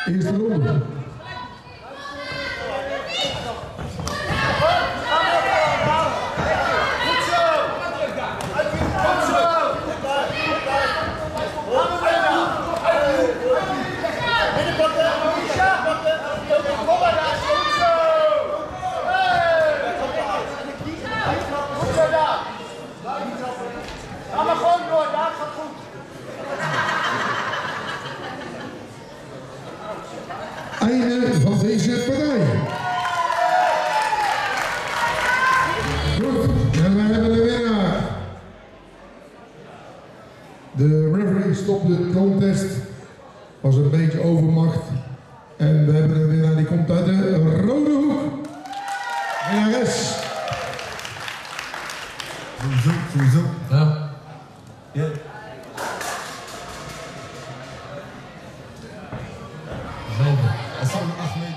Eerste ronde. Ga maar gewoon door, daar gaat goed. Einde van deze partij. Goed, en we hebben de winnaar. De referee stopte de contest. Was een beetje overmacht. En we hebben een winnaar die komt uit de rode hoek. Winnares. Sowieso. Ja. Ja. Zijn we. Dat is al 8 meter.